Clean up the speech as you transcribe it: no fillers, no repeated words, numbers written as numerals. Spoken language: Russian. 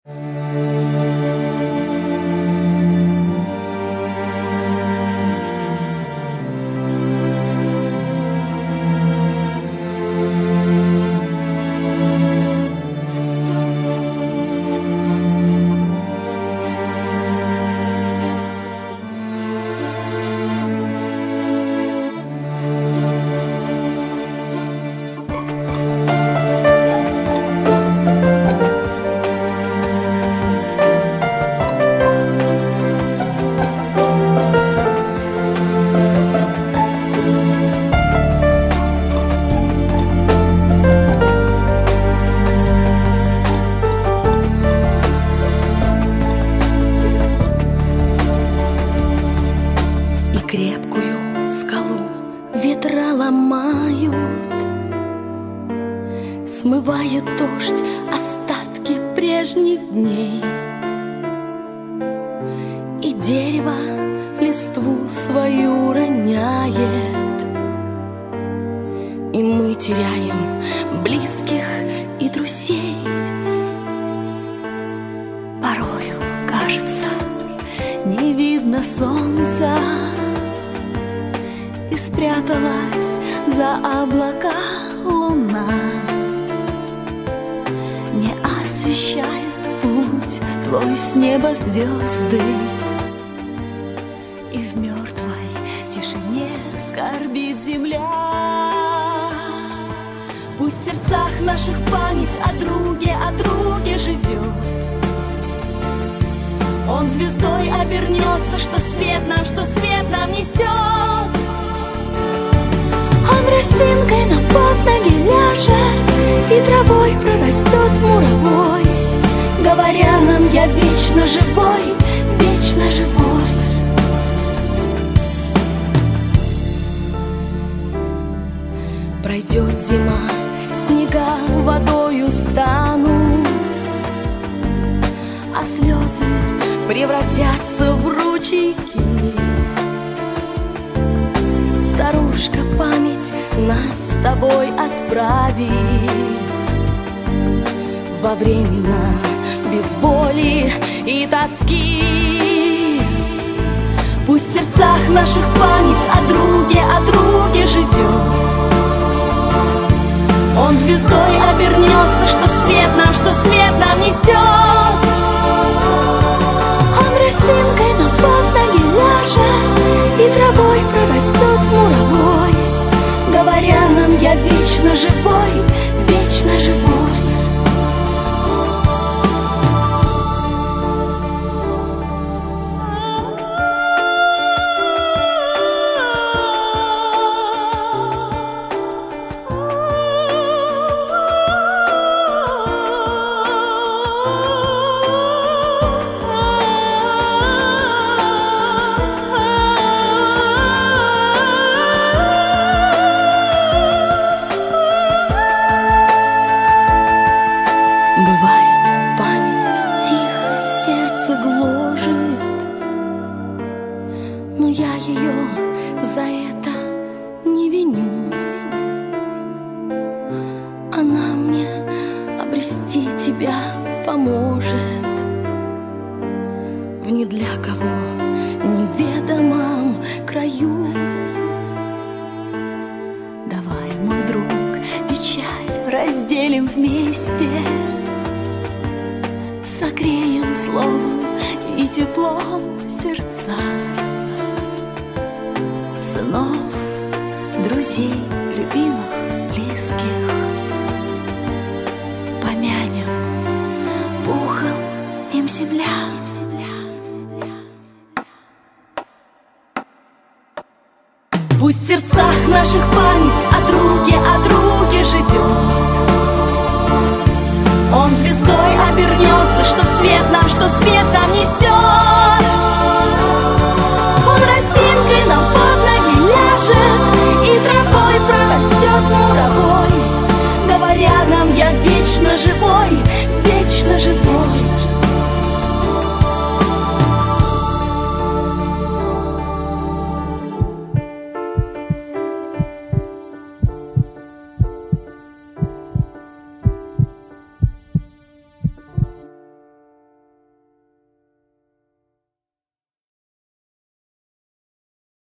Крепкую скалу ветра ломают, смывая дождь остатки прежних дней. И дерево листву свою роняет, и мы теряем близких и друзей. Порою кажется, не видно солнца, и спряталась за облака луна. Не освещают путь твой с неба звезды, и в мертвой тишине скорбит земля. Пусть в сердцах наших память о друге живет. Он звездой обернется, что свет нам несет. Он росинкой нам под ноги ляжет, и травой прорастет муровой, говоря нам: я вечно живой, вечно живой. Пройдет зима, снега водою станут, а слезы превратятся в ручейки. Старушка память нас с тобой отправит во времена без боли и тоски. Пусть в сердцах наших память о друге живет. Он звездой обернется, что свет нам несет. Он росинкой нам под ноги ляжет, и травой прорастет муровой, говоря нам: я вечно живой, вечно живой. Бывает, память тихо сердце гложет, но я ее за это не виню. Она мне обрести тебя поможет в не для кого неведомом краю. Давай, мой друг, печаль разделим вместе, согреем словом и теплом сердца сынов, друзей, любимых, близких. Помянем пухом им земля. Пусть в сердцах наших память о друге живет. Он звездой обернется, что свет нам несет. Он росинкой нам под ноги ляжет, и травой прорастет муровой, говоря нам: я вечно живой, вечно живой.